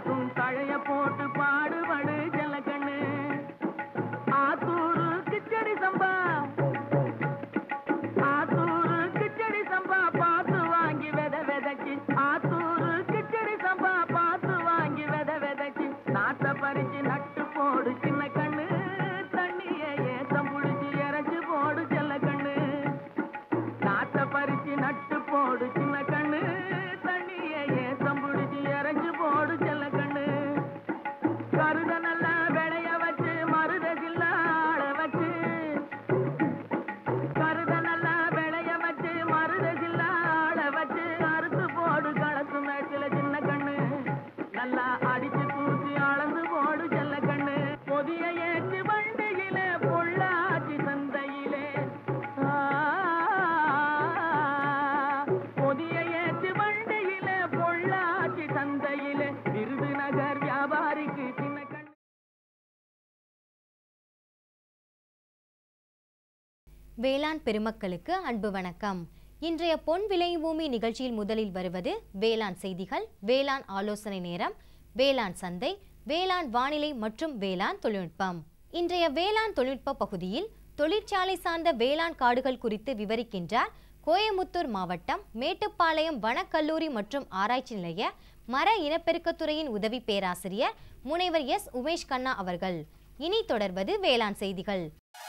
காசும் தழைய போட்டு பாடுபடு ஜல்லக்கண்ணு. ஆத்தூரு கிச்சடி சம்பா, ஆத்தூரு கிச்சடி சம்பா பார்த்து வாங்கி வித விதைச்சு, ஆத்தூரு கிச்சடி சம்பா பார்த்து வாங்கி வித விதைச்சு, நாட்டை பறிச்சு நட்டு போடு சின்ன கண்ணு. தண்ணிய ஏத்தம் புடிச்சு இறச்சு போடு ஜல்லக்கண்ணு. நாட்டை பறிச்சு நட்டு போடு சின்ன கண்ணு. தண்ணிய ஏத்தம் புடிச்சு இறச்சு போடு ஜல்லக்கண்ணு. கருத நல்லா விளைய வச்சு மருத சில்லாட வச்சு, கருத நல்லா விளைய வச்சு மருத சில்லாட வச்சு, அறுத்து போடு களத்து மேட்டில சின்ன கண்ணு. நல்லா அடிச்சு தூசி அளந்து போடு ஜல்லக்கண்ணு. பொதிய ஏற்றி வண்டியில பொள்ளாச்சி சந்தையிலே, பொதிய ஏற்றி வண்டியில பொள்ளாச்சி சந்தையிலே, விருதுநகர் வியாபாரிக்கு சின்ன கண்ணு. வேளாண் பெருமக்களுக்கு அன்பு வணக்கம். இன்றைய பொன் விளை பூமி நிகழ்ச்சியில் முதலில் வருவது வேளாண் செய்திகள், வேளாண் ஆலோசனை நேரம், வேளாண் சந்தை, வேளாண் வானிலை மற்றும் வேளாண் தொழில்நுட்பம். இன்றைய வேளாண் தொழில்நுட்ப பகுதியில் தொழிற்சாலை சார்ந்த வேளாண் காடுகள் குறித்து விவரிக்கின்றார் கோயமுத்தூர் மாவட்டம் மேட்டுப்பாளையம் வனக்கல்லூரி மற்றும் ஆராய்ச்சி நிலைய மர இனப்பெருக்கத்துறையின் உதவி பேராசிரியர் முனைவர் எஸ் உமேஷ் கண்ணா அவர்கள். இனி தொடர்வது வேளாண் செய்திகள்.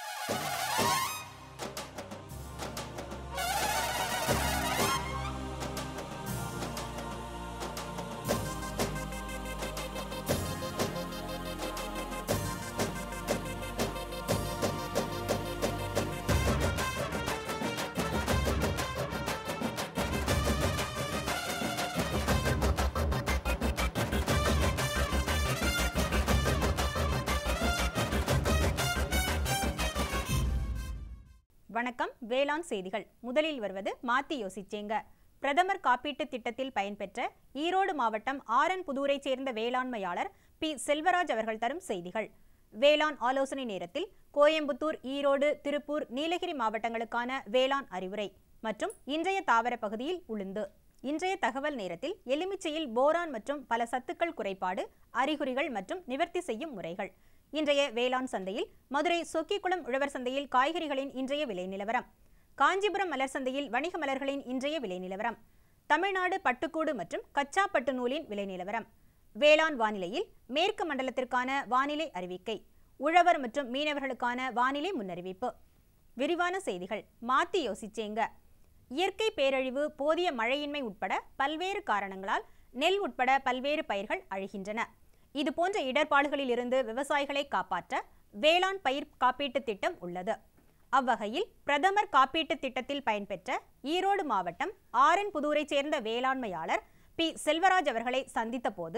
வணக்கம். வேளாண் செய்திகள். முதலில் வருவது மாத்தி யோசிச்சேங்க. பிரதமர் காப்பீட்டு திட்டத்தில் பயன்பெற்ற ஈரோடு மாவட்டம் ஆரன்புதூரைச் சேர்ந்த வேளாண்மையாளர் பி செல்வராஜ் அவர்கள் தரும் செய்திகள். வேளாண் ஆலோசனை நேரத்தில் கோயம்புத்தூர், ஈரோடு, திருப்பூர், நீலகிரி மாவட்டங்களுக்கான வேளாண் அறிவுரை மற்றும் இன்றைய தாவர பகுதியில் உளுந்து. இன்றைய தகவல் நேரத்தில் எலுமிச்சையில் போரான் மற்றும் பல சத்துக்கள் குறைபாடு, அறிகுறிகள் மற்றும் நிவர்த்தி செய்யும் முறைகள். இன்றைய வேளாண் சந்தையில் மதுரை சொக்கிக்குளம் உழவர் சந்தையில் காய்கறிகளின் இன்றைய விலை நிலவரம், காஞ்சிபுரம் மலர் சந்தையில் வணிக மலர்களின் இன்றைய விலை நிலவரம், தமிழ்நாடு பட்டுக்கூடு மற்றும் கச்சா பட்டு நூலின் விலை நிலவரம், வேளாண் வானிலையில் மேற்கு மண்டலத்திற்கான வானிலை அறிவிக்கை, உழவர் மற்றும் மீனவர்களுக்கான வானிலை முன்னறிவிப்பு. விரிவான செய்திகள். மாத்தி யோசிச்சேங்க. இயற்கை பேரழிவு, போதிய மழையின்மை உட்பட பல்வேறு காரணங்களால் நெல் உட்பட பல்வேறு பயிர்கள் அழிகின்றன. இதுபோன்ற இடர்பாடுகளில் இருந்து விவசாயிகளை காப்பாற்ற வேளாண் பயிர் காப்பீட்டு திட்டம் உள்ளது. அவ்வகையில் பிரதமர் காப்பீட்டு திட்டத்தில் பயன்பெற்ற ஈரோடு மாவட்டம் ஆரன்புதூரைச் சேர்ந்த வேளாண்மையாளர் பி செல்வராஜ் அவர்களை சந்தித்த போது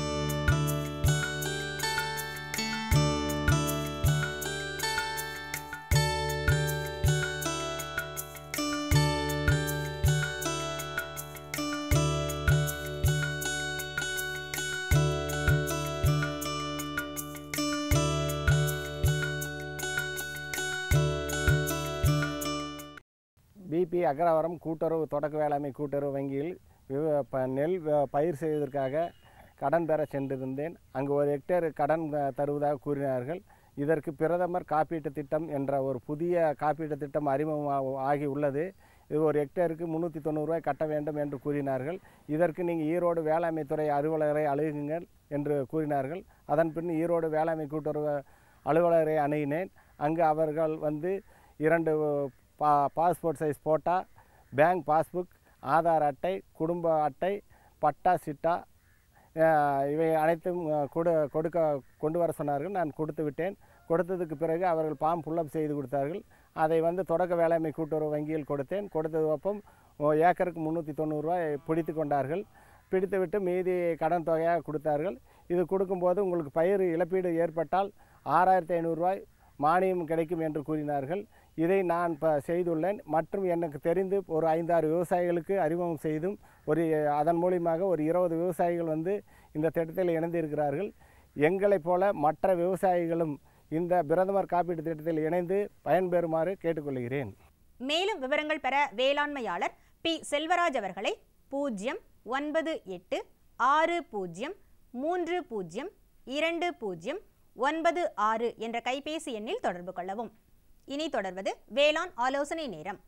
பிபி அக்ரஹாரம் கூட்டுறவு தொடக்க வேளாண்மை கூட்டுறவு வங்கியில் நெல் பயிர் செய்வதற்காக கடன் பெற சென்றிருந்தேன். அங்கு 1 ஹெக்டேர் கடன் தருவதாக கூறினார்கள். இதற்கு பிரதமர் காப்பீட்டு திட்டம் என்ற ஒரு புதிய காப்பீட்டு திட்டம் அறிமுகம் ஆகி உள்ளது. இது 1 ஹெக்டேருக்கு 390 ரூபாய் கட்ட வேண்டும் என்று கூறினார்கள். இதற்கு நீங்கள் ஈரோடு வேளாண்மை துறை அலுவலரை அணுகுங்கள் என்று கூறினார்கள். அதன் பின் ஈரோடு வேளாண்மை கூட்டுறவு அலுவலரை அணுகினேன். அங்கு அவர்கள் 2 passport size photo, bank passbook, Aadhaar அட்டை, குடும்ப அட்டை, பட்டா, சிட்டா இவை அனைத்தும் கொண்டு வர சொன்னார்கள். நான் கொடுத்து விட்டேன். கொடுத்ததுக்கு பிறகு அவர்கள் ஃபார்ம் ஃபுல்லப் செய்து கொடுத்தார்கள். அதை தொடக்க வேளாண்மை கூட்டுறவு வங்கியில் கொடுத்தேன். கொடுத்தது ஒப்பம் ஏக்கருக்கு 390 ரூபாய் பிடித்து கொண்டார்கள். பிடித்துவிட்டு மீதி கடன் தொகையாக கொடுத்தார்கள். இது கொடுக்கும்போது உங்களுக்கு பயிர் இழப்பீடு ஏற்பட்டால் 6500 ரூபாய் மானியம் கிடைக்கும் என்று கூறினார்கள். இதை நான் செய்துள்ளேன். மற்றும் எனக்கு தெரிந்து ஒரு 5-6 விவசாயிகளுக்கு அறிமுகம் செய்தும் அதன் மூலியமாக ஒரு 20 விவசாயிகள் இந்த திட்டத்தில் இணைந்திருக்கிறார்கள். எங்களைப் போல மற்ற விவசாயிகளும் இந்த பிரதமர் காப்பீட்டு திட்டத்தில் இணைந்து பயன்பெறுமாறு கேட்டுக்கொள்கிறேன். மேலும் விவரங்கள் பெற வேளாண்மையாளர் பி செல்வராஜ் அவர்களை 09860 302096 என்ற கைபேசி எண்ணில் தொடர்பு கொள்ளவும். இனி தொடர்வது வேளாண் ஆலோசனை நேரம்.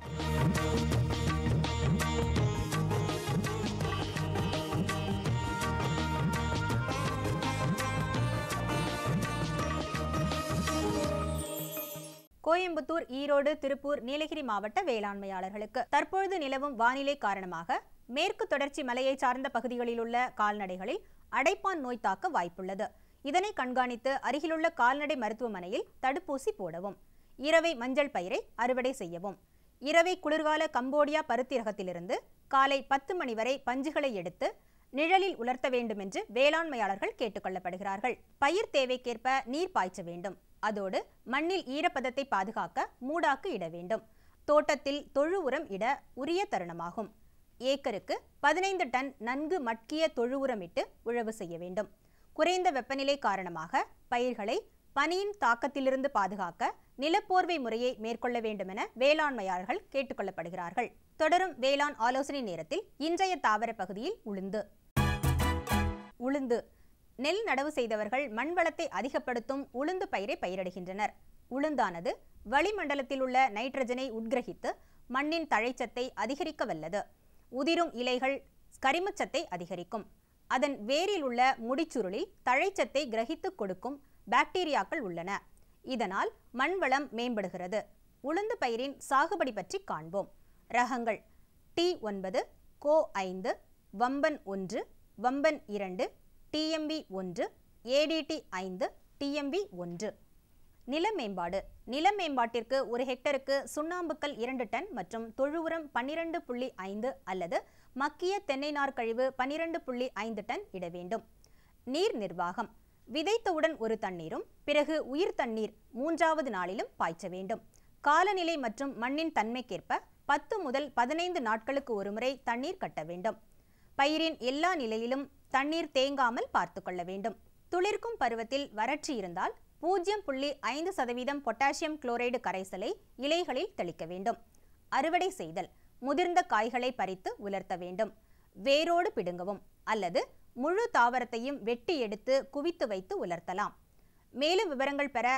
கோயம்புத்தூர், ஈரோடு, திருப்பூர், நீலகிரி மாவட்ட வேளாண்மையாளர்களுக்கு தற்பொழுது நிலவும் வானிலை காரணமாக மேற்கு தொடர்ச்சி மலையை சார்ந்த பகுதிகளில் உள்ள கால்நடைகளில் அடைப்பான் நோய் தாக்க வாய்ப்புள்ளது. இதனை கண்காணித்து அருகிலுள்ள கால்நடை மருத்துவமனையில் தடுப்பூசி போடவும். இரவை மஞ்சள் பயிரை அறுவடை செய்யவும். இரவை குளிர்கால கம்போடியா பருத்தி ரகத்திலிருந்து காலை 10 மணி வரை பஞ்சுகளை எடுத்து நிழலில் உலர்த்த வேண்டும் என்று வேளாண்மையாளர்கள் கேட்டுக்கொள்ளப்படுகிறார்கள். பயிர் தேவைக்கேற்ப நீர் பாய்ச்ச வேண்டும். அதோடு மண்ணில் ஈரப்பதத்தை பாதுகாக்க மூடாக்கு இட வேண்டும். தோட்டத்தில் தொழு உரம் இட உரிய தருணமாகும். ஏக்கருக்கு 15 டன் நன்கு மட்கிய தொழு உரம் இட்டு உழவு செய்ய வேண்டும். குறைந்த வெப்பநிலை காரணமாக பயிர்களை பனியின் தாக்கத்திலிருந்து பாதுகாக்க நிலப்போர்வை முறையை மேற்கொள்ள வேண்டும் என வேளாண்மையாளர்கள் கேட்டுக்கொள்ளப்படுகிறார்கள். தொடரும் வேளாண் ஆலோசனை நேரத்தில் இன்றைய தாவர பகுதியில் உளுந்து. நெல் நடவு செய்தவர்கள் மண் வளத்தை அதிகப்படுத்தும் உளுந்து பயிரை பயிரிடுகின்றனர். உளுந்தானது வளிமண்டலத்தில் உள்ள நைட்ரஜனை உட்கிரகித்து மண்ணின் தழைச்சத்தை அதிகரிக்க வல்லது. உதிரும் இலைகள் கரிமச்சத்தை அதிகரிக்கும். அதன் வேரில் உள்ள முடிச்சுருளில் தழைச்சத்தை கிரகித்து கொடுக்கும் பாக்டீரியாக்கள் உள்ளன. இதனால் மண் வளம் மேம்படுகிறது. உளுந்து பயிரின் சாகுபடி பற்றி காண்போம். ரகங்கள்: T9, கோ 5, Vamban 1, Vamban 2, TMB 1, ADT 5, TMB 1. நில மேம்பாடு. நில மேம்பாட்டிற்கு ஒரு ஹெக்டருக்கு சுண்ணாம்புக்கல் 2 டன் மற்றும் தொழு உரம் 12.5 அல்லது மக்கிய தென்னை நார் கழிவு 12.5 டன் இட வேண்டும். நீர் நிர்வாகம். விதைத்தவுடன் ஒரு தண்ணீரும் பிறகு உயிர் தண்ணீர் 3வது நாளிலும் பாய்ச்ச வேண்டும். காலநிலை மற்றும் மண்ணின் தன்மைக்கேற்ப 10 முதல் 15 நாட்களுக்கு ஒருமுறை தண்ணீர் கட்ட வேண்டும். பயிரின் எல்லா நிலையிலும் தண்ணீர் தேங்காமல் பார்த்து கொள்ள வேண்டும். துளிர்க்கும் பருவத்தில் வறட்சி இருந்தால் 0.5% பொட்டாசியம் குளோரைடு கரைசலை இலைகளில் தெளிக்க வேண்டும். அறுவடை செய்தல். முதிர்ந்த காய்களை பறித்து உலர்த்த வேண்டும். வேரோடு பிடுங்கவும் அல்லது முழு தாவரத்தையும் வெட்டி எடுத்து குவித்து வைத்து உலர்த்தலாம். மேலும் விவரங்கள் பெற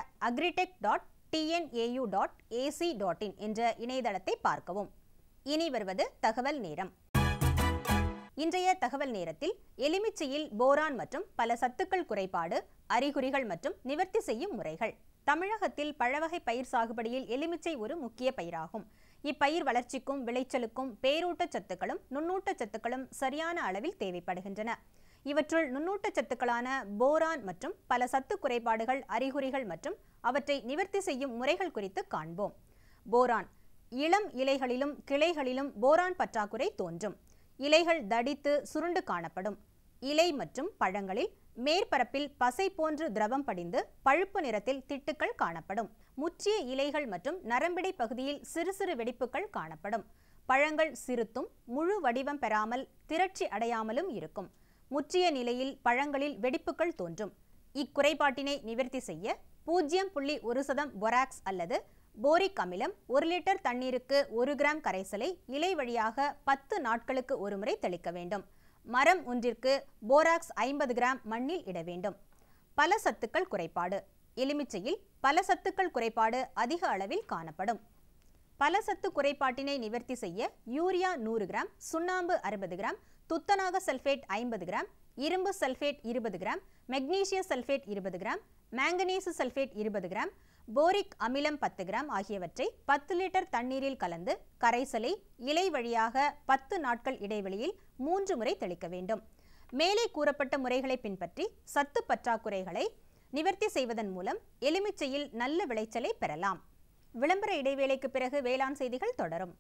agritech.tnau.ac.in என்ற இணையதளத்தை பார்க்கவும். இனி வருவது தகவல் நேரம். இன்றைய தகவல் நேரத்தில் எலுமிச்சையில் போரான் மற்றும் பல சத்துக்கள் குறைபாடு, அறிகுறிகள் மற்றும் நிவர்த்தி செய்யும் முறைகள். தமிழகத்தில் பழவகை பயிர் சாகுபடியில் எலுமிச்சை ஒரு முக்கிய பயிராகும். இப்பயிர் வளர்ச்சிக்கும் விளைச்சலுக்கும் பேரூட்டச்சத்துக்களும் நுண்ணூட்டச்சத்துக்களும் சரியான அளவில் தேவைப்படுகின்றன. இவற்றுள் நுண்ணூட்டச்சத்துக்களான போரான் மற்றும் பல சத்து குறைபாடுகள், அறிகுறிகள் மற்றும் அவற்றை நிவர்த்தி செய்யும் முறைகள் குறித்து காண்போம். போரான். இளம் இலைகளிலும் கிளைகளிலும் போரான் பற்றாக்குறை தோன்றும். இலைகள் தடித்து சுருண்டு காணப்படும். இலை மற்றும் பழங்களில் மேற்பரப்பில் பசை போன்று திரவம் படிந்து பழுப்பு நிறத்தில் திட்டுக்கள் காணப்படும். முற்றிய இலைகள் மற்றும் நரம்பிடை பகுதியில் சிறு சிறு வெடிப்புகள் காணப்படும். பழங்கள் சிறுத்தும் முழு வடிவம் பெறாமல் திரட்சி அடையாமலும் இருக்கும். முற்றிய நிலையில் பழங்களில் வெடிப்புகள் தோன்றும். இக்குறைபாட்டினை நிவர்த்தி செய்ய 0.1% பொராக்ஸ் அல்லது போரிக் அமிலம் 1 லிட்டர் தண்ணீருக்கு 1 கிராம் கரைசலை இலை வழியாக 10 நாட்களுக்கு ஒருமுறை தெளிக்க வேண்டும். மரம் ஒன்றிற்கு போராக்ஸ் 50 கிராம் மண்ணில் இட வேண்டும். பல சத்துக்கள் குறைபாடு. எலுமிச்சையில் பல சத்துக்கள் குறைபாடு அதிக அளவில் காணப்படும். பல சத்து குறைபாட்டினை நிவர்த்தி செய்ய யூரியா 100 கிராம், சுண்ணாம்பு 60 கிராம், துத்தநாக சல்பேட் 50 கிராம், இரும்பு சல்பேட் 20 கிராம், மெக்னீசிய sulphate 20 gram, manganese sulphate 20 gram, boric அமிலம் 10 கிராம் ஆகியவற்றை 10 லிட்டர் தண்ணீரில் கலந்து கரைசலை இலை வழியாக 10 நாட்கள் இடைவெளியில் 3 முறை தெளிக்க வேண்டும். மேலே கூறப்பட்ட முறைகளை பின்பற்றி சத்து பற்றாக்குறைகளை நிவர்த்தி செய்வதன் மூலம் எலுமிச்சையில் நல்ல விளைச்சலை பெறலாம். விளம்பர இடைவேளைக்கு பிறகு வேளாண் செய்திகள் தொடரும்.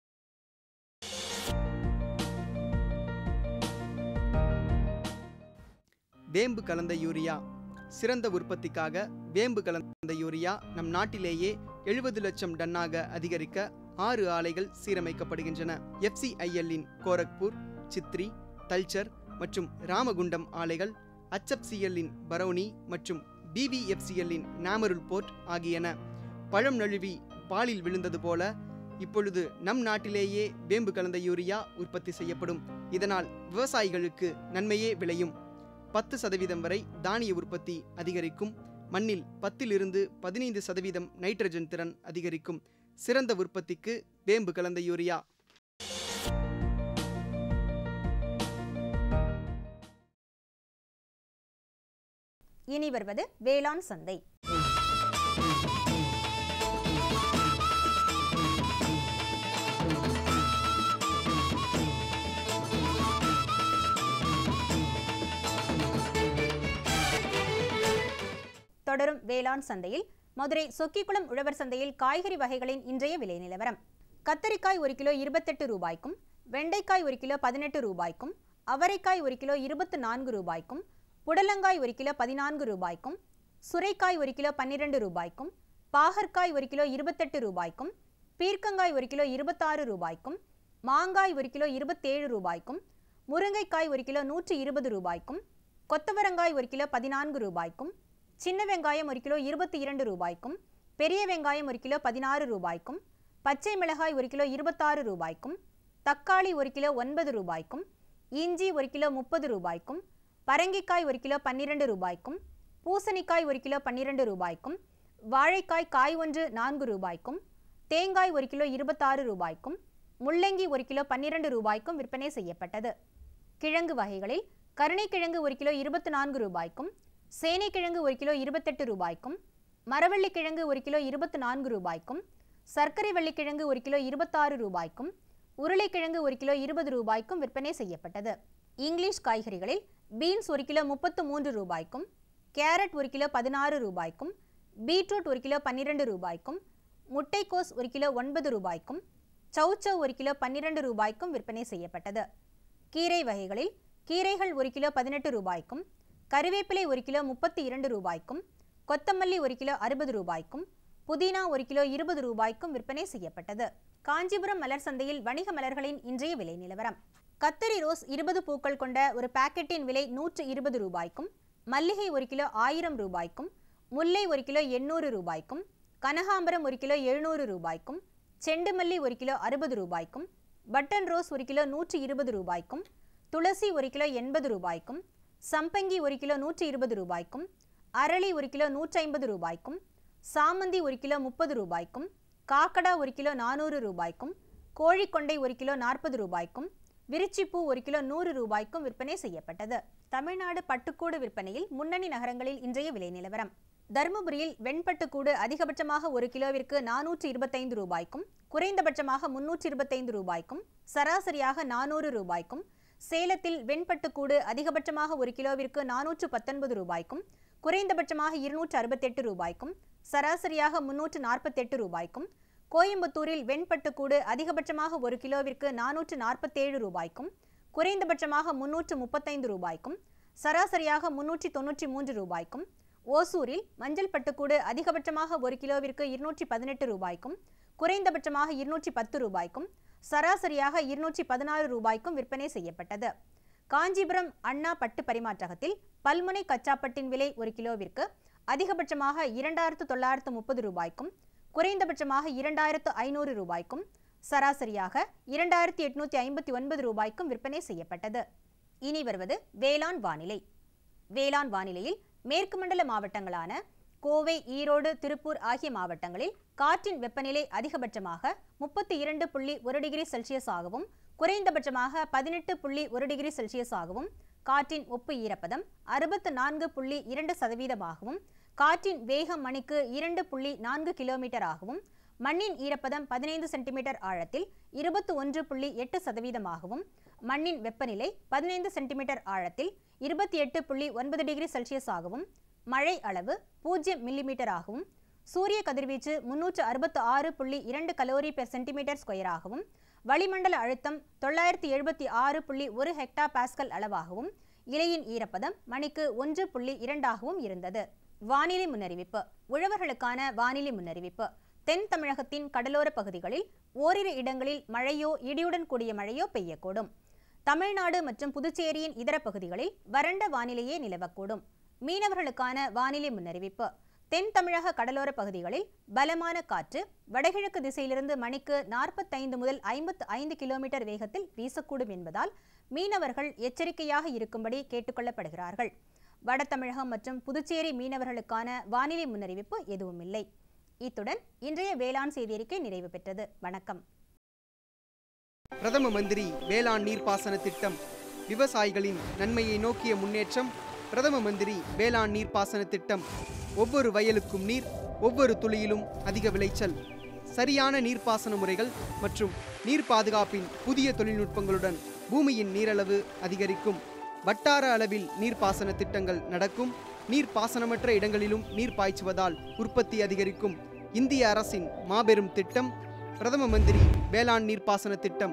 வேம்பு கலந்த யூரியா. சிறந்த உற்பத்திக்காக வேம்பு கலந்த யூரியா நம் நாட்டிலேயே 70 லட்சம் டன்னாக அதிகரிக்க 6 ஆலைகள் சீரமைக்கப்படுகின்றன. FCIL-இன் கோரக்பூர், சித்ரி, தல்ச்சர் மற்றும் ராமகுண்டம் ஆலைகள், HFCL-இன் பரௌனி மற்றும் BVFCL-இன் நாமருல் போர்ட் ஆகியன. பழம் நழுவி பாலில் விழுந்தது போல இப்பொழுது நம் நாட்டிலேயே வேம்பு கலந்த யூரியா உற்பத்தி செய்யப்படும். இதனால் விவசாயிகளுக்கு நன்மையே விளையும். 10% வரை தானிய உற்பத்தி அதிகரிக்கும். மண்ணில் 10 to 15% நைட்ரஜன் திறன் அதிகரிக்கும். சிறந்த உற்பத்திக்கு வேம்பு கலந்த யூரியா. இனி வருவது வேளாண் சந்தை. தொடரும் வேளாண் சந்தையில் மதுரை சொக்கிக்குளம் உழவர் சந்தையில் காய்கறி வகைகளின் இன்றைய விலை நிலவரம். கத்தரிக்காய் 1 கிலோ 28 ரூபாய்க்கும், வெண்டைக்காய் 1 கிலோ 18 ரூபாய்க்கும், அவரைக்காய் 1 கிலோ 24 ரூபாய்க்கும், புடலங்காய் 1 கிலோ 14 ரூபாய்க்கும், சுரைக்காய் 1 கிலோ 12 ரூபாய்க்கும், பாகற்காய் 1 கிலோ 28 ரூபாய்க்கும், பீர்க்கங்காய் 1 கிலோ 26 ரூபாய்க்கும், மாங்காய் 1 கிலோ 27 ரூபாய்க்கும், முருங்கைக்காய் 1 கிலோ 120 ரூபாய்க்கும், கொத்தவரங்காய் 1 கிலோ 14 ரூபாய்க்கும், சின்ன வெங்காயம் 1 கிலோ 22 ரூபாய்க்கும், பெரிய வெங்காயம் 1 கிலோ 16 ரூபாய்க்கும், பச்சை மிளகாய் 1 கிலோ 26 ரூபாய்க்கும், தக்காளி 1 கிலோ 9 ரூபாய்க்கும், இஞ்சி 1 கிலோ 30 ரூபாய்க்கும், பரங்கிக்காய் 1 கிலோ 12 ரூபாய்க்கும், பூசணிக்காய் 1 கிலோ 12 ரூபாய்க்கும், வாழைக்காய் காய் ஒன்று 4 ரூபாய்க்கும், தேங்காய் 1 கிலோ 26 ரூபாய்க்கும், முள்ளங்கி 1 கிலோ 12 ரூபாய்க்கும் விற்பனை செய்யப்பட்டது. கிழங்கு வகைகளில் கருணைக்கிழங்கு 1 கிலோ 24 ரூபாய்க்கும், சேனைக்கிழங்கு 1 கிலோ 28 ரூபாய்க்கும், மரவள்ளிக்கிழங்கு 1 கிலோ 24 ரூபாய்க்கும், சர்க்கரை வள்ளிக்கிழங்கு 1 கிலோ 26 ரூபாய்க்கும், உருளைக்கிழங்கு 1 கிலோ 20 ரூபாய்க்கும் விற்பனை செய்யப்பட்டது. இங்கிலீஷ் காய்கறிகளில் பீன்ஸ் 1 கிலோ 33 ரூபாய்க்கும், கேரட் 1 கிலோ 16 ரூபாய்க்கும், பீட்ரூட் 1 கிலோ 12 ரூபாய்க்கும், முட்டைக்கோஸ் 1 கிலோ 9 ரூபாய்க்கும், சௌச்சௌ 1 கிலோ 12 ரூபாய்க்கும் விற்பனை செய்யப்பட்டது. கீரை வகைகளில் கீரைகள் 1 கிலோ 18 ரூபாய்க்கும், கறிவேப்பிலை 1 கிலோ 32 ரூபாய்க்கும், கொத்தமல்லி 1 கிலோ 60 ரூபாய்க்கும், புதினா 1 கிலோ 20 ரூபாய்க்கும் விற்பனை செய்யப்பட்டது. காஞ்சிபுரம் மலர் சந்தையில் வணிக மலர்களின் இன்றைய விலை நிலவரம். கத்தரி ரோஸ் 20 பூக்கள் கொண்ட ஒரு பாக்கெட்டின் விலை 120 ரூபாய்க்கும், மல்லிகை 1 கிலோ 1000 ரூபாய்க்கும், முல்லை 1 கிலோ 800 ரூபாய்க்கும், கனகாம்பரம் 1 கிலோ 700 ரூபாய்க்கும், செண்டுமல்லி 1 கிலோ 60 ரூபாய்க்கும், பட்டன் ரோஸ் 1 கிலோ 120 ரூபாய்க்கும், துளசி 1 கிலோ 80 ரூபாய்க்கும், சம்பங்கி 1 கிலோ 120 ரூபாய்க்கும், அரளி 1 கிலோ 150 ரூபாய்க்கும், சாமந்தி 1 கிலோ 30 ரூபாய்க்கும், காக்கடா 1 கிலோ 400 ரூபாய்க்கும், கோழிக்கொண்டை 1 கிலோ 40 ரூபாய்க்கும், விரிச்சிப்பூ 1 கிலோ 100 ரூபாய்க்கும் விற்பனை செய்யப்பட்டது. தமிழ்நாடு பட்டுக்கூடு விற்பனையில் முன்னணி நகரங்களில் இன்றைய விலை நிலவரம். தருமபுரியில் வெண்பட்டுக்கூடு அதிகபட்சமாக 1 கிலோவிற்கு 425 ரூபாய்க்கும், குறைந்தபட்சமாக 325 ரூபாய்க்கும், சராசரியாக 400 ரூபாய்க்கும், சேலத்தில் வெண்பட்டுக்கூடு அதிகபட்சமாக 1 கிலோவிற்கு 419 ரூபாய்க்கும், குறைந்தபட்சமாக 268 ரூபாய்க்கும், சராசரியாக 348 ரூபாய்க்கும், கோயம்புத்தூரில் வெண்பட்டுக்கூடு அதிகபட்சமாக 1 கிலோவிற்கு 447 ரூபாய்க்கும், குறைந்தபட்சமாக 335 ரூபாய்க்கும், சராசரியாக 393 ரூபாய்க்கும், ஓசூரில் மஞ்சள் பட்டுக்கூடு அதிகபட்சமாக 1 கிலோவிற்கு 218 ரூபாய்க்கும், குறைந்தபட்சமாக 210 ரூபாய்க்கும், சராசரியாக 216 ரூபாய்க்கும் விற்பனை செய்யப்பட்டது. காஞ்சிபுரம் அண்ணா பட்டு பரிமாற்றகத்தில் பல்முனை கச்சாப்பட்டின் விலை 1 கிலோவிற்கு அதிகபட்சமாக 2930 ரூபாய்க்கும், குறைந்தபட்சமாக 2500 ரூபாய்க்கும், சராசரியாக 2859 ரூபாய்க்கும் விற்பனை செய்யப்பட்டது. இனி வருவது வேளாண் வானிலை. வேளாண் வானிலையில் மேற்கு மண்டல மாவட்டங்களான கோவை, ஈரோடு, திருப்பூர் ஆகிய மாவட்டங்களில் காற்றின் வெப்பநிலை அதிகபட்சமாக 32.1 டிகிரி செல்சியஸ் ஆகவும், குறைந்தபட்சமாக 18.1 டிகிரி செல்சியஸ் ஆகவும், காற்றின் ஒப்பு ஈரப்பதம் 64.2% காற்றின் வேகம் மணிக்கு 2.4 கிலோமீட்டர் ஆகவும், மண்ணின் ஈரப்பதம் 15 சென்டிமீட்டர் ஆழத்தில் 21.8% மண்ணின் வெப்பநிலை 15 சென்டிமீட்டர் ஆழத்தில் 28.9 டிகிரி செல்சியஸ் ஆகவும், மழை அளவு 0 மில்லிமீட்டர் ஆகவும், சூரிய கதிர்வீச்சு 366.2 கலோரி பெர் சென்டிமீட்டர் ஸ்கொயர் ஆகவும், வளிமண்டல அழுத்தம் 976.1 ஹெக்டா பாஸ்கல் அளவாகவும், இலையின் ஈரப்பதம் மணிக்கு 1.2 இருந்தது. வானிலை முன்னறிவிப்பு. உழவர்களுக்கான வானிலை முன்னறிவிப்பு. தென் தமிழகத்தின் கடலோர பகுதிகளில் ஓரிரு இடங்களில் மழையோ இடியுடன் கூடிய மழையோ பெய்யக்கூடும். தமிழ்நாடு மற்றும் புதுச்சேரியின் இதர பகுதிகளில் வறண்ட வானிலையே நிலவக்கூடும். மீனவர்களுக்கான வானிலை முன்னறிவிப்பு. தென் தமிழக கடலோர பகுதிகளில் பலமான காற்று வடகிழக்கு திசையிலிருந்து மணிக்கு 45 முதல் 55 கிலோமீட்டர் வேகத்தில் வீசக்கூடும் என்பதால் மீனவர்கள் எச்சரிக்கையாக இருக்கும்படி கேட்டுக்கொள்ளப்படுகிறார்கள். வட தமிழகம் மற்றும் புதுச்சேரி மீனவர்களுக்கான வானிலை முன்னறிவிப்பு எதுவும் இல்லை. இத்துடன் இன்றைய வேளாண் செய்தியறிக்கை நிறைவு பெற்றது. வணக்கம். பிரதம மந்திரி வேளாண் நீர்ப்பாசன திட்டம், விவசாயிகளின் நன்மையை நோக்கிய முன்னேற்றம். பிரதம மந்திரி வேளாண் நீர்ப்பாசன திட்டம். ஒவ்வொரு வயலுக்கும் நீர், ஒவ்வொரு துளியிலும் அதிக விளைச்சல். சரியான நீர்ப்பாசன முறைகள் மற்றும் நீர் பாதுகாப்பின் புதிய தொழில்நுட்பங்களுடன் பூமியின் நீரளவு அதிகரிக்கும். வட்டார அளவில் நீர்ப்பாசன திட்டங்கள் நடக்கும். நீர்ப்பாசனமற்ற இடங்களிலும் நீர் பாய்ச்சுவதால் உற்பத்தி அதிகரிக்கும். இந்திய அரசின் மாபெரும் திட்டம் பிரதம மந்திரி வேளாண் நீர்ப்பாசன திட்டம்.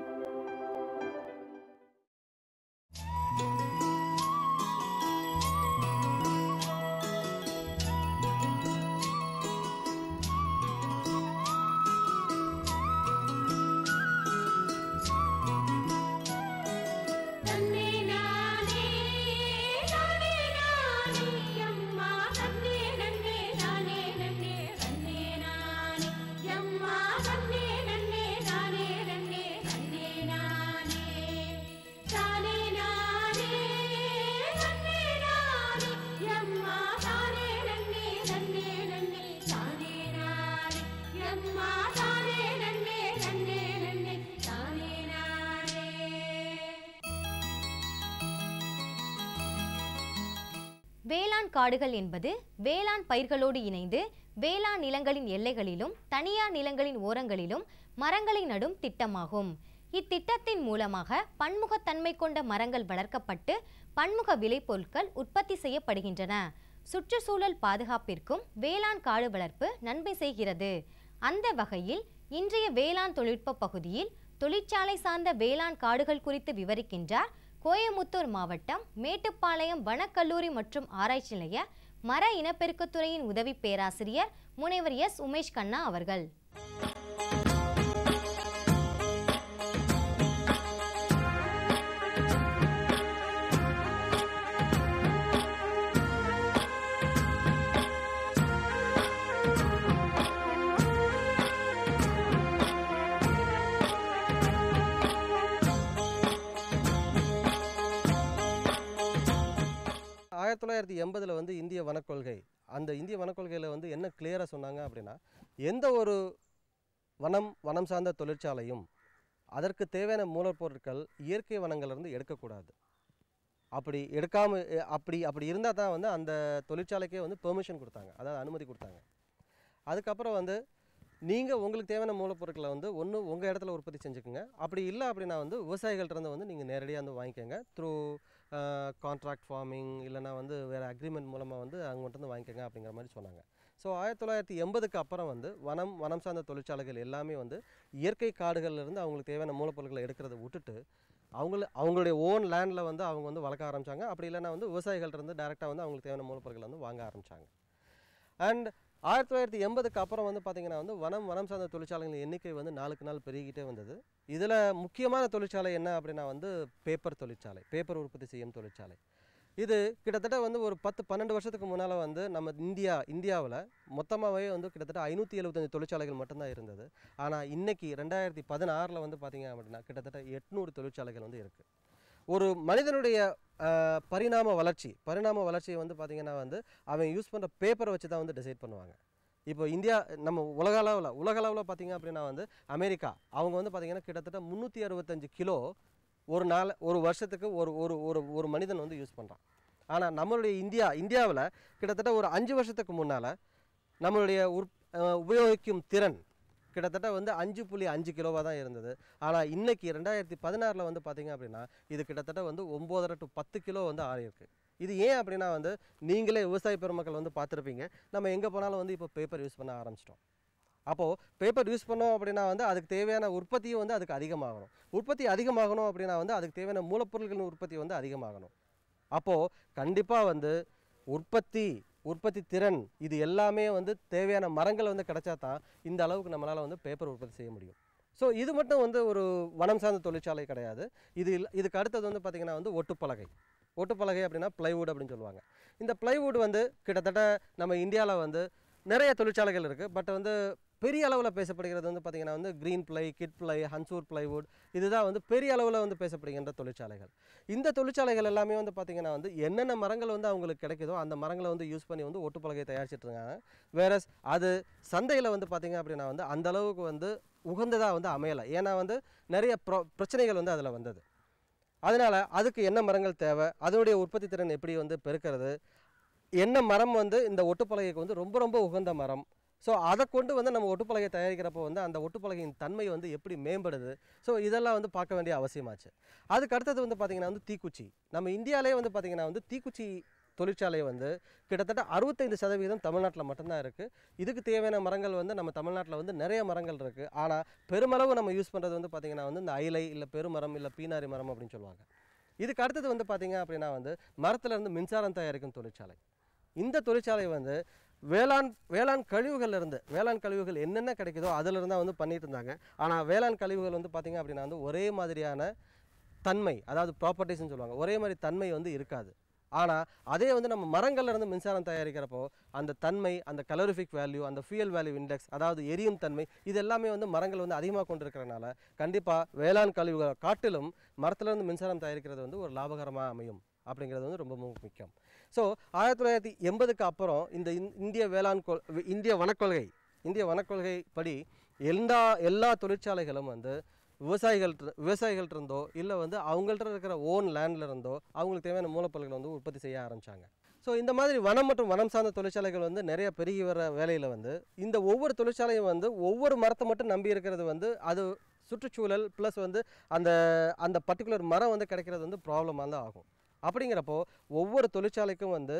வேளாண் காடுகள் என்பது வேளாண் பயிர்களோடு இணைந்து வேளாண் நிலங்களின் எல்லைகளிலும் தனியார் நிலங்களின் ஓரங்களிலும் மரங்களை நடும் திட்டமாகும். இத்திட்டத்தின் மூலமாக பன்முகத்தன்மை கொண்ட மரங்கள் வளர்க்கப்பட்டு பன்முக விளைபொருட்கள் உற்பத்தி செய்யப்படுகின்றன. சுற்றுச்சூழல் பாதுகாப்பிற்கும் வேளாண் காடு வளர்ப்பு நன்மை செய்கிறது. அந்த வகையில் இன்றைய வேளாண் தொழில்நுட்ப பகுதியில் தொழிற்சாலை சார்ந்த வேளாண் காடுகள் குறித்து விவரிக்கின்றார் கோயமுத்தூர் மாவட்டம் மேட்டுப்பாளையம் வனக்கல்லூரி மற்றும் ஆராய்ச்சி நிலைய மர இனப்பெருக்கத்துறையின் உதவி பேராசிரியர் முனைவர் எஸ் உமேஷ் கண்ணா அவர்கள். வந்து இந்திய வனக்கொள்கை, அந்த இந்திய வனக்கொள்கையில் வந்து என்ன கிளியராக சொன்னாங்க அப்படின்னா, எந்த ஒரு வனம் சார்ந்த தொழிற்சாலையும் அதற்கு தேவையான மூலப்பொருட்கள் இயற்கை வனங்கள்லேருந்து எடுக்கக்கூடாது. அப்படி இருந்தால் தான் வந்து அந்த தொழிற்சாலைக்கே வந்து பெர்மிஷன் கொடுத்தாங்க, அதாவது அனுமதி கொடுத்தாங்க. அதுக்கப்புறம் வந்து நீங்கள் உங்களுக்கு தேவையான மூலப்பொருட்களை வந்து ஒன்று உங்கள் இடத்துல உற்பத்தி செஞ்சுக்கோங்க, அப்படி இல்லை அப்படின்னா வந்து விவசாயிகள்கிட்ட வந்து நீங்கள் நேரடியாக வந்து வாங்கிக்கோங்க. த்ரூ கான்ட்ராக்ட் ஃபார்மிங் இல்லைனா வந்து வேறு அக்ரிமெண்ட் மூலமாக வந்து அவங்கள்ட்ட வாங்கிக்கோங்க அப்படிங்கிற மாதிரி சொன்னாங்க. ஸோ 1980க்கு அப்புறம் வந்து வனம் சார்ந்த தொழிற்சாலைகள் எல்லாமே வந்து இயற்கை காடுகள்லேருந்து அவங்களுக்கு தேவையான மூலப்பொருட்களை எடுக்கிறத விட்டுட்டு அவங்களுடைய ஓன் லேண்டில் வந்து அவங்க வந்து வளர்க்க ஆரம்பித்தாங்க. அப்படி இல்லைனா வந்து விவசாயிகள்கிட்ட டேரெக்டாக வந்து அவங்களுக்கு தேவையான மூலப்பொருட்களை வந்து வாங்க ஆரம்பித்தாங்க. அண்ட் 1980க்கு அப்புறம் வந்து பார்த்திங்கன்னா வந்து வனம் சார்ந்த தொழிற்சாலைகளின் எண்ணிக்கை வந்து நாளுக்கு நாள் பெருகிட்டே வந்தது. இதில் முக்கியமான தொழிற்சாலை என்ன அப்படின்னா வந்து பேப்பர் தொழிற்சாலை, பேப்பர் உற்பத்தி செய்யும் தொழிற்சாலை. இது கிட்டத்தட்ட வந்து ஒரு 10-12 வருஷத்துக்கு முன்னால் வந்து நம்ம இந்தியாவில் மொத்தமாகவே வந்து கிட்டத்தட்ட 575 தொழிற்சாலைகள் மட்டும்தான் இருந்தது. ஆனால் இன்றைக்கி 2016 வந்து பார்த்திங்க அப்படின்னா கிட்டத்தட்ட 800 தொழிற்சாலைகள் வந்து இருக்குது. ஒரு மனிதனுடைய பரிணாம வளர்ச்சியை வந்து பார்த்திங்கன்னா வந்து அவன் யூஸ் பண்ணுற பேப்பரை வச்சு தான் வந்து டிசைட் பண்ணுவாங்க. இப்போ இந்தியா நம்ம உலக அளவில் பார்த்திங்க அப்படின்னா வந்து அமெரிக்கா அவங்க வந்து பார்த்திங்கன்னா கிட்டத்தட்ட 365 கிலோ ஒரு வருஷத்துக்கு ஒரு மனிதன் வந்து யூஸ் பண்ணுறான். ஆனால் நம்மளுடைய இந்தியாவில் கிட்டத்தட்ட ஒரு 5 வருஷத்துக்கு முன்னால் நம்மளுடைய உபயோகிக்கும் திறன் கிட்டத்தட்ட வந்து 5.5 கிலோவாக தான் இருந்தது. ஆனால் இன்றைக்கி 2016 வந்து பார்த்திங்க அப்படின்னா இது கிட்டத்தட்ட வந்து 9.5 to 10 கிலோ வந்து ஆறியிருக்கு. இது ஏன் அப்படின்னா வந்து நீங்களே விவசாய பெருமக்கள் வந்து பார்த்துருப்பீங்க, நம்ம எங்கே போனாலும் வந்து இப்போ பேப்பர் யூஸ் பண்ண ஆரம்பிச்சிட்டோம். அப்போது பேப்பர் யூஸ் பண்ணோம் அப்படின்னா வந்து அதுக்கு தேவையான உற்பத்தியும் வந்து அதுக்கு அதிகமாகணும். உற்பத்தி அதிகமாகணும் அப்படின்னா வந்து அதுக்கு தேவையான மூலப்பொருட்களின் உற்பத்தி வந்து அதிகமாகணும். அப்போது கண்டிப்பாக வந்து உற்பத்தி திறன் இது எல்லாமே வந்து தேவையான மரங்கள் வந்து கிடைச்சா தான் இந்த அளவுக்கு நம்மளால் வந்து பேப்பர் உற்பத்தி செய்ய முடியும். ஸோ இது மட்டும் வந்து ஒரு வனம் சார்ந்த தொழிற்சாலை கிடையாது. இதுக்கு அடுத்தது வந்து பார்த்திங்கன்னா வந்து ஒட்டுப்பலகை அப்படின்னா ப்ளைவுட் அப்படின்னு சொல்லுவாங்க. இந்த ப்ளைவுட் வந்து கிட்டத்தட்ட நம்ம இந்தியாவில் வந்து நிறைய தொழிற்சாலைகள் இருக்குது. பட் வந்து பெரிய அளவில் பேசப்படுகிறது வந்து பார்த்திங்கன்னா வந்து green ply, kit ply, Hunsur plywood, இதுதான் வந்து பெரிய அளவில் வந்து பேசப்படுகின்ற தொழிற்சாலைகள். இந்த தொழிற்சாலைகள் எல்லாமே வந்து பார்த்திங்கன்னா வந்து என்னென்ன மரங்கள் வந்து அவங்களுக்கு கிடைக்குதோ அந்த மரங்களை வந்து யூஸ் பண்ணி வந்து ஒட்டுப்பலகையை தயாரிச்சிட்டு இருக்காங்க. வேறஸ் அது சந்தையில் வந்து பார்த்திங்க அப்படின்னா வந்து அந்த அளவுக்கு வந்து உகந்ததாக வந்து அமையலை. ஏன்னா வந்து நிறைய பிரச்சனைகள் வந்து அதில் வந்தது. அதனால் அதுக்கு என்ன மரங்கள் தேவை, அதனுடைய உற்பத்தி திறன் எப்படி வந்து பெருக்கிறது, என்ன மரம் வந்து இந்த ஒட்டுப்பலகைக்கு வந்து ரொம்ப ரொம்ப உகந்த மரம், ஸோ அதை கொண்டு வந்து நம்ம ஒட்டுப்பலகை தயாரிக்கிறப்போ வந்து அந்த ஒட்டுப்பலகையின் தன்மை வந்து எப்படி மேம்படுது, ஸோ இதெல்லாம் வந்து பார்க்க வேண்டிய அவசியமாச்சு. அதுக்கு அடுத்தது வந்து பார்த்திங்கன்னா வந்து தீக்குச்சி. நம்ம இந்தியாவிலே வந்து பார்த்திங்கன்னா வந்து தீக்குச்சி தொழிற்சாலை வந்து கிட்டத்தட்ட 65% தமிழ்நாட்டில் மட்டும்தான் இருக்குது. இதுக்கு தேவையான மரங்கள் வந்து நம்ம தமிழ்நாட்டில் வந்து நிறைய மரங்கள் இருக்குது. ஆனால் பெருமளவு நம்ம யூஸ் பண்ணுறது வந்து பார்த்திங்கன்னா வந்து இந்த ஐலை இல்லை பெருமரம் இல்லை பீனாரி மரம் அப்படின்னு சொல்லுவாங்க. இதுக்கு அடுத்தது வந்து பார்த்திங்க அப்படின்னா வந்து மரத்துலேருந்து மின்சாரம் தயாரிக்கும் தொழிற்சாலை. இந்த தொழிற்சாலை வந்து வேளாண் கழிவுகள் என்னென்ன கிடைக்குதோ அதிலிருந்து தான் வந்து பண்ணிட்டு இருந்தாங்க. ஆனால் வேளாண் கழிவுகள் வந்து பார்த்திங்க அப்படின்னா வந்து ஒரே மாதிரியான தன்மை, அதாவது ப்ராப்பர்ட்டிஸ்ன்னு சொல்லுவாங்க, ஒரே மாதிரி தன்மை வந்து இருக்காது. ஆனால் அதே வந்து நம்ம மரங்கள்லேருந்து மின்சாரம் தயாரிக்கிறப்போ அந்த தன்மை, அந்த கலோரிஃபிக் வேல்யூ, அந்த ஃபியூயல் வேல்யூ இண்டெக்ஸ், அதாவது எரியும் தன்மை, இது எல்லாமே வந்து மரங்கள் வந்து அதிகமாக கொண்டு இருக்கிறனால கண்டிப்பாக வேளாண் கழிவுகளை காட்டிலும் மரத்துலேருந்து மின்சாரம் தயாரிக்கிறது வந்து ஒரு லாபகரமாக அமையும் அப்படிங்கிறது வந்து ரொம்ப முக்கியம். ஸோ 1980க்கு அப்புறம் இந்த இந்திய வனக்கொள்கை படி எல்லா தொழிற்சாலைகளும் வந்து விவசாயிகள்கிட்ட இருந்தோ இல்லை வந்து அவங்கள்ட்ட இருக்கிற ஓன் லேண்டில் இருந்தோ அவங்களுக்கு தேவையான மூலப்பொருட்களை வந்து உற்பத்தி செய்ய ஆரம்பித்தாங்க. ஸோ இந்த மாதிரி வனம் மற்றும் வனம் சார்ந்த தொழிற்சாலைகள் வந்து நிறைய பெருகி வர வேலையில் வந்து இந்த ஒவ்வொரு தொழிற்சாலையும் வந்து ஒவ்வொரு மரத்தை மட்டும் நம்பி இருக்கிறது வந்து அது சுற்றுச்சூழல் ப்ளஸ் வந்து அந்த பர்டிகுலர் மரம் வந்து கிடைக்கிறது வந்து ப்ராப்ளமாக தான் ஆகும். அப்படிங்கிறப்போ ஒவ்வொரு தொழிற்சாலைக்கும் வந்து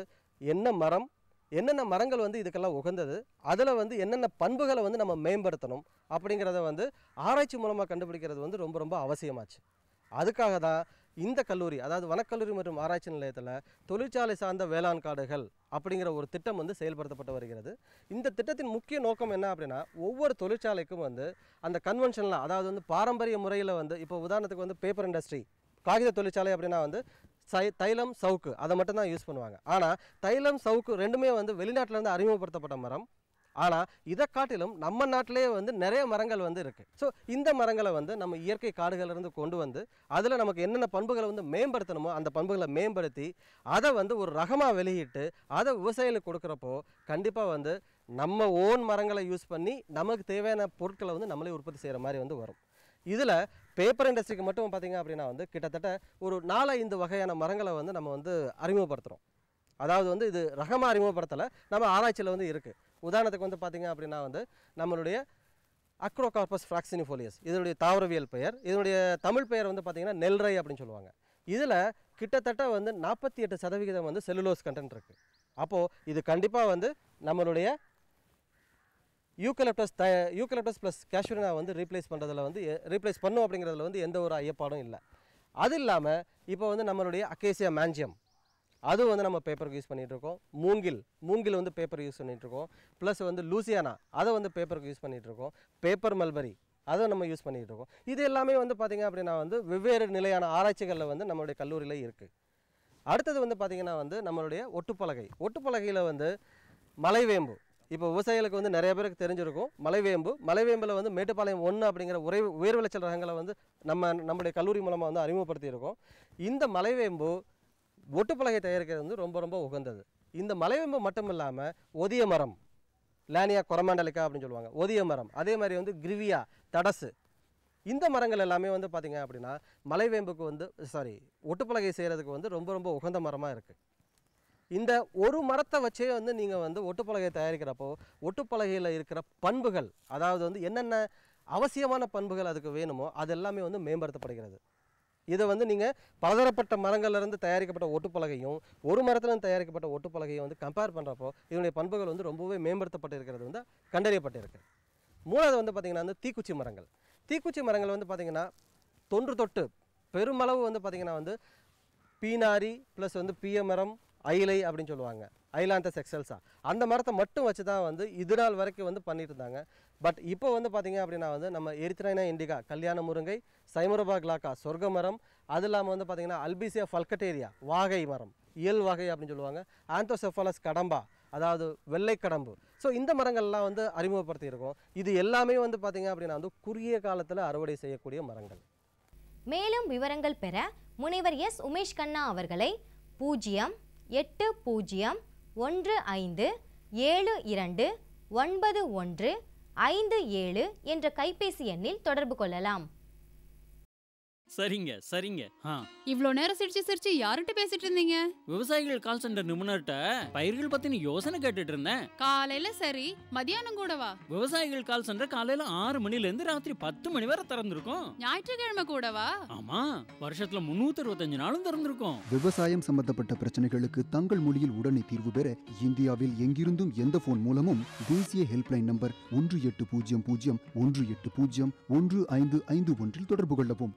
என்னென்ன மரங்கள் வந்து இதுக்கெல்லாம் உகந்தது, அதில் வந்து என்னென்ன பண்புகளை வந்து நம்ம மேம்படுத்தணும் அப்படிங்கிறத வந்து ஆராய்ச்சி மூலமாக கண்டுபிடிக்கிறது வந்து ரொம்ப ரொம்ப அவசியமாச்சு. அதுக்காக தான் இந்த கல்லூரி, அதாவது வனக்கல்லூரி மற்றும் ஆராய்ச்சி நிலையத்தில் தொழிற்சாலை சார்ந்த வேளாண் காடுகள் அப்படிங்கிற ஒரு திட்டம் வந்து செயல்படுத்தப்பட்டு வருகிறது. இந்த திட்டத்தின் முக்கிய நோக்கம் என்ன அப்படின்னா, ஒவ்வொரு தொழிற்சாலைக்கும் வந்து அந்த கன்வென்ஷனில், அதாவது வந்து பாரம்பரிய முறையில் வந்து இப்போ உதாரணத்துக்கு வந்து பேப்பர் இண்டஸ்ட்ரி, காகித தொழிற்சாலை அப்படின்னா வந்து தைலம், சவுக்கு அதை மட்டும்தான் யூஸ் பண்ணுவாங்க. ஆனால் தைலம், சவுக்கு ரெண்டுமே வந்து வெளிநாட்டிலேருந்து அறிமுகப்படுத்தப்பட்ட மரம். ஆனால் இதை காட்டிலும் நம்ம நாட்டிலே வந்து நிறைய மரங்கள் வந்து இருக்குது. ஸோ இந்த மரங்களை வந்து நம்ம இயற்கை காடுகளிலிருந்து கொண்டு வந்து அதில் நமக்கு என்னென்ன பண்புகளை வந்து மேம்படுத்தணுமோ அந்த பண்புகளை மேம்படுத்தி அதை வந்து ஒரு ரகமாக வெளியிட்டு அதை விவசாயிகளுக்கு கொடுக்குறப்போ கண்டிப்பாக வந்து நம்ம ஓன் மரங்களை யூஸ் பண்ணி நமக்கு தேவையான பொருட்களை வந்து நம்மளே உற்பத்தி செய்கிற மாதிரி வந்து வரும். இதில் பேப்பர் இண்டஸ்ட்ரிக்கு மட்டும் பார்த்திங்க அப்படின்னா வந்து கிட்டத்தட்ட ஒரு 4-5 வகையான மரங்களை வந்து நம்ம வந்து அறிமுகப்படுத்துகிறோம். அதாவது வந்து இது ரகமாக அறிமுகப்படுத்தலை, நம்ம ஆராய்ச்சியில் வந்து இருக்குது. உதாரணத்துக்கு வந்து பார்த்திங்க அப்படின்னா வந்து நம்மளுடைய அக்ரோகார்பஸ் ஃப்ராக்சினிஃபோலியஸ் இதனுடைய தாவரவியல் பெயர், இதனுடைய தமிழ் பெயர் வந்து பார்த்திங்கன்னா நெல்ரை அப்படின்னு சொல்லுவாங்க. இதில் கிட்டத்தட்ட வந்து 48% வந்து செல்லுலோஸ் கண்டென்ட் இருக்குது. அப்போது இது கண்டிப்பாக வந்து நம்மளுடைய யூக்கலிப்டஸ் ப்ளஸ் கேஷ்யூரினா வந்து ரீப்ளேஸ் பண்ணும் அப்படிங்கிறதுல வந்து எந்த ஒரு ஐயப்பாடும் இல்லை. அது இல்லாமல் இப்போ வந்து நம்மளுடைய அக்கேசியா மேஞ்சியம் அது வந்து நம்ம பேப்பருக்கு யூஸ் பண்ணிகிட்ருக்கோம். மூங்கில் வந்து பேப்பர் யூஸ் பண்ணிகிட்ருக்கோம். ப்ளஸ் வந்து லூசியானா அதை வந்து பேப்பருக்கு யூஸ் பண்ணிகிட்ருக்கோம். பேப்பர் மல்பரி அதை நம்ம யூஸ் பண்ணிகிட்ருக்கோம். இது எல்லாமே வந்து பார்த்திங்க அப்படின்னா வந்து வெவ்வேறு நிலையான ஆராய்ச்சிகளில் வந்து நம்மளுடைய கல்லூரியில் இருக்குது. அடுத்தது வந்து பார்த்திங்கன்னா வந்து நம்மளுடைய ஒட்டுப்பலகையில் வந்து மலைவேம்பு, இப்போ விவசாயிகளுக்கு வந்து நிறைய பேருக்கு தெரிஞ்சிருக்கும். மலைவேம்பில் வந்து மேட்டுப்பாளையம் 1 அப்படிங்கிற உயர் விளைச்சல் ரகங்களை வந்து நம்முடைய கல்லூரி மூலமாக வந்து அறிமுகப்படுத்தியிருக்கோம். இந்த மலைவேம்பு ஒட்டுப்பலகை தயாரிக்கிறது வந்து ரொம்ப ரொம்ப உகந்தது. இந்த மலைவேம்பு மட்டும் இல்லாமல் ஒதிய மரம், லேனியா கொரமாண்டலிக்கா அப்படின்னு சொல்லுவாங்க, ஒதிய மரம், அதே மாதிரி வந்து கிரிவியா, தடசு, இந்த மரங்கள் எல்லாமே வந்து பார்த்திங்க அப்படின்னா மலைவேம்புக்கு வந்து ஒட்டுப்பலகை செய்கிறதுக்கு வந்து ரொம்ப ரொம்ப உகந்த மரமாக இருக்குது. இந்த ஒரு மரத்தை வச்சே வந்து நீங்கள் வந்து ஒட்டுப்பலகையை தயாரிக்கிறப்போ ஒட்டுப்பலகையில் இருக்கிற பண்புகள், அதாவது வந்து என்னென்ன அவசியமான பண்புகள் அதுக்கு வேணுமோ அது எல்லாமே வந்து மேம்படுத்தப்படுகிறது. இதை வந்து நீங்கள் பலதரப்பட்ட மரங்கள்லேருந்து தயாரிக்கப்பட்ட ஒட்டுப்பலகையும் ஒரு மரத்துலேருந்து தயாரிக்கப்பட்ட ஒட்டுப்பலகையும் வந்து கம்பேர் பண்ணுறப்போ இதனுடைய பண்புகள் வந்து ரொம்பவே மேம்படுத்தப்பட்டு இருக்கிறது வந்து கண்டறியப்பட்டிருக்கு. மூணாவது வந்து பார்த்திங்கன்னா வந்து தீக்குச்சி மரங்கள் வந்து பார்த்திங்கன்னா தொன்று பெருமளவு வந்து பார்த்திங்கன்னா வந்து பீனாரி ப்ளஸ் வந்து பிய மரம், ஐலை அப்படின்னு சொல்லுவாங்க, ஐலாந்தஸ் எக்ஸல்ஸா, அந்த மரத்தை மட்டும் வச்சு தான் வந்து இது நாள் வரைக்கும் வந்து பண்ணிட்டு இருந்தாங்க. பட் இப்போ வந்து பார்த்திங்க அப்படின்னா வந்து நம்ம எரித்ரைனா இண்டிகா, கல்யாண முருங்கை, சைமரோபா கிளாக்கா, சொர்க்க மரம், அது இல்லாமல் வந்து பார்த்திங்கன்னா அல்பிசியா ஃபல்கட்டேரியா, வாகை மரம், இயல் வாகை அப்படின்னு சொல்லுவாங்க, ஆந்தோசெஃபாலஸ் கடம்பா, அதாவது வெள்ளை கடம்பு. ஸோ இந்த மரங்கள்லாம் வந்து அறிமுகப்படுத்தியிருக்கோம். இது எல்லாமே வந்து பார்த்திங்க அப்படின்னா வந்து குறுகிய காலத்தில் அறுவடை செய்யக்கூடிய மரங்கள். மேலும் விவரங்கள் பெற முனைவர் எஸ் உமேஷ் கண்ணா அவர்களை 08050729157 என்ற கைபேசி எண்ணில் தொடர்பு கொள்ளலாம். சரிங்க சரிங்க. இவ்ளோ நேரம் சிரிச்சு யார்கிட்ட பேசிட்டு இருந்தீங்க? விவசாயிகள் கால் சென்டர் நிபுணர்கிட்ட பயிர்கள் பத்தின யோசனை கேட்டுட்டு இருந்தேன். காலையில சரி, மதியானம் கூடவா? விவசாயிகள் கால் சென்டர் காலையில 6 மணில இருந்து ராத்திரி 10 மணி வரை திறந்திருக்கும். ஞாயிற்றுக்கிழமை கூடவா? ஆமா, வருஷத்துல 365 நாளும் திறந்திருக்கும். விவசாயம் சம்பந்தப்பட்ட பிரச்சனைகளுக்கு தங்கள் மொழியில் உடனே தீர்வு பெற இந்தியாவில் எங்கிருந்தும் எந்த போன் மூலமும் தேசிய ஹெல்ப்லைன் நம்பர் 1800-180-1551 தொடர்பு கொள்ளவும்.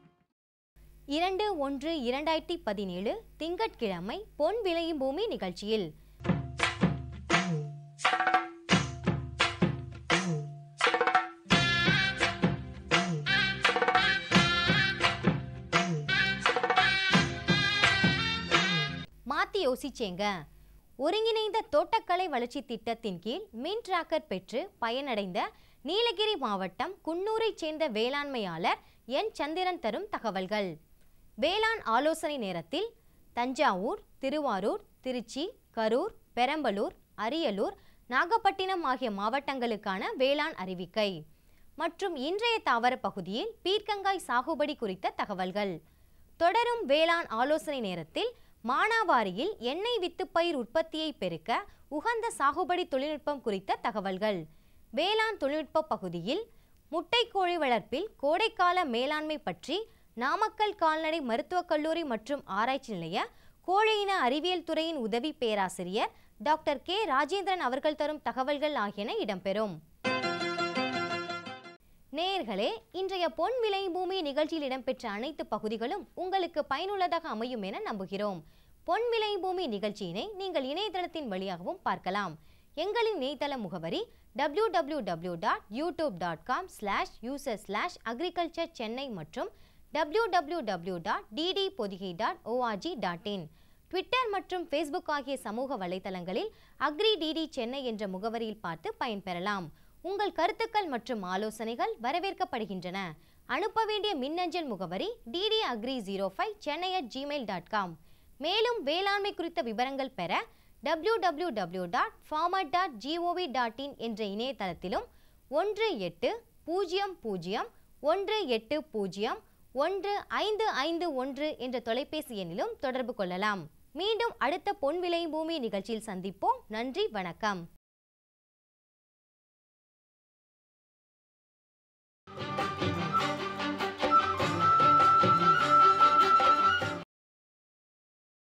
2/1/2017 திங்கட்கிழமை பொன் விளையும் பூமி நிகழ்ச்சியில் மாத்தி யோசிச்சேங்க. ஒருங்கிணைந்த தோட்டக்கலை வளர்ச்சி திட்டத்தின் கீழ் மின் டிராக்கர் பெற்று பயனடைந்த நீலகிரி மாவட்டம் குன்னூரைச் சேர்ந்த வேளாண்மையாளர் என் சந்திரன் தரும் தகவல்கள். வேளாண் ஆலோசனை நேரத்தில் தஞ்சாவூர், திருவாரூர், திருச்சி, கரூர், பெரம்பலூர், அரியலூர், நாகப்பட்டினம் ஆகிய மாவட்டங்களுக்கான வேளாண் அறிவிக்கை மற்றும் இன்றைய தாவர பகுதியில் பீர்க்கங்காய் சாகுபடி குறித்த தகவல்கள். தொடரும் வேளாண் ஆலோசனை நேரத்தில் மானாவாரியில் எண்ணெய் வித்துப்பயிர் உற்பத்தியை பெருக்க உகந்த சாகுபடி தொழில்நுட்பம் குறித்த தகவல்கள். வேளாண் தொழில்நுட்ப பகுதியில் முட்டைக்கோழி வளர்ப்பில் கோடைக்கால மேலாண்மை பற்றி நாமக்கல் கால்நடை மருத்துவக் கல்லூரி மற்றும் ஆராய்ச்சி நிலைய கோழியின அறிவியல் துறையின் உதவி பேராசிரியர் டாக்டர் கே ராஜேந்திரன் அவர்கள் தரும் தகவல்கள் ஆகியன இடம்பெறும். நேயர்களே, இன்றைய பொன் விளை பூமி நிகழ்ச்சியில் இடம்பெற்ற அனைத்து பகுதிகளும் உங்களுக்கு பயனுள்ளதாக அமையும் என நம்புகிறோம். பொன் விளை பூமி நிகழ்ச்சியினை நீங்கள் இணையதளத்தின் வழியாகவும் பார்க்கலாம். எங்களின் இணையதள முகவரி www.youtube.com/user/agriculture-chennai மற்றும் www.ddpodigai.org.in. ட்விட்டர் மற்றும் ஃபேஸ்புக் ஆகிய சமூக வலைதளங்களில் அக்ரி டிடி சென்னை என்ற முகவரியில் பார்த்து பயன்பெறலாம். உங்கள் கருத்துக்கள் மற்றும் ஆலோசனைகள் வரவேற்கப்படுகின்றன. அனுப்ப வேண்டிய மின்னஞ்சல் முகவரி ddagri05chennai@gmail.com. மேலும் வேளாண்மை குறித்த விவரங்கள் பெற www.farmer.gov.in என்ற இணையதளத்திலும் 1800-180-1551 என்ற தொலைபேசி எண்ணிலும் தொடர்பு கொள்ளலாம். மீண்டும் அடுத்த பொன் விளை பூமி நிகழ்ச்சியில் சந்திப்போம். நன்றி, வணக்கம்.